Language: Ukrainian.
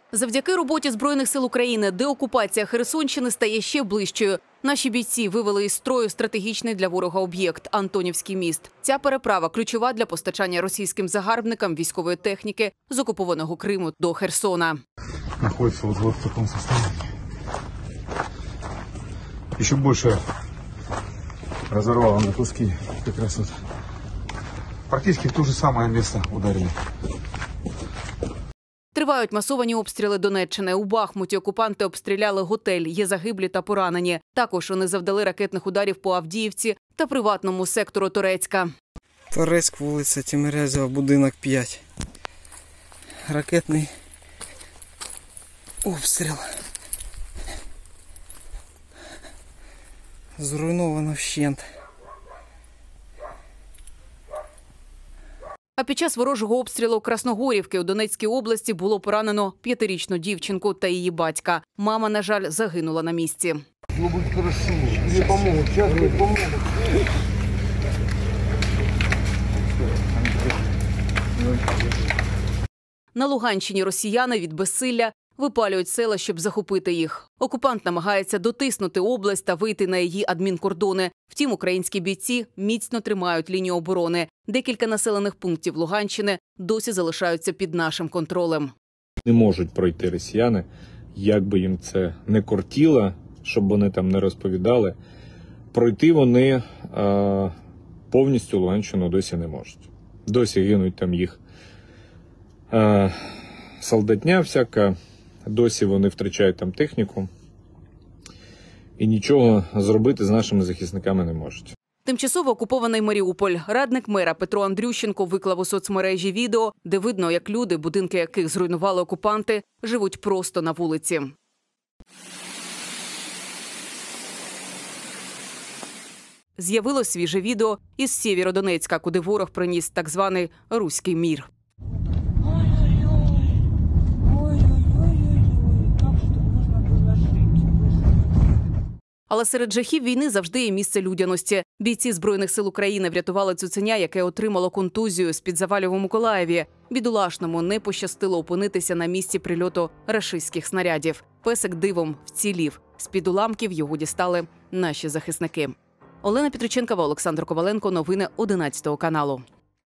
Завдяки роботі Збройних сил України деокупація Херсонщини стає ще ближчою. Наші бійці вивели із строю стратегічний для ворога об'єкт – Антонівський міст. Ця переправа ключова для постачання російським загарбникам військової техніки з окупованого Криму до Херсона. Знаходиться вот в такому стані. Ще більше розірвало на куски. Якраз от. Практично в те ж саме місце ударили. Тривають масовані обстріли Донеччини. У Бахмуті окупанти обстріляли готель, є загиблі та поранені. Також вони завдали ракетних ударів по Авдіївці та приватному сектору Торецька. Торецьк, вулиця Тимирязева, будинок 5. Ракетний обстріл. Зруйновано вщент. А під час ворожого обстрілу Красногорівки у Донецькій області було поранено 5-річну дівчинку та її батька. Мама, на жаль, загинула на місці. На Луганщині росіяни від безсилля випалюють села, щоб захопити їх. Окупант намагається дотиснути область та вийти на її адмінкордони. Втім, українські бійці міцно тримають лінію оборони. Декілька населених пунктів Луганщини досі залишаються під нашим контролем. Не можуть пройти росіяни, як би їм це не кортіло, щоб вони там не розповідали. Пройти вони повністю Луганщину досі не можуть. Досі гинуть там їх солдатня всяка. Досі вони втрачають там техніку і нічого зробити з нашими захисниками не можуть. Тимчасово окупований Маріуполь. Радник мера Петро Андрющенко виклав у соцмережі відео, де видно, як люди, будинки яких зруйнували окупанти, живуть просто на вулиці. З'явилось свіже відео із Сєвєродонецька, куди ворог приніс так званий «руський мір». Але серед жахів війни завжди є місце людяності. Бійці Збройних сил України врятували цуценя, яке отримало контузію з-під завалів у Миколаєві. Бідолашному не пощастило опинитися на місці прильоту рашистських снарядів. Песик дивом вцілів. З-під уламків його дістали наші захисники. Олена Петриченкова, Олександр Коваленко. Новини 11 каналу.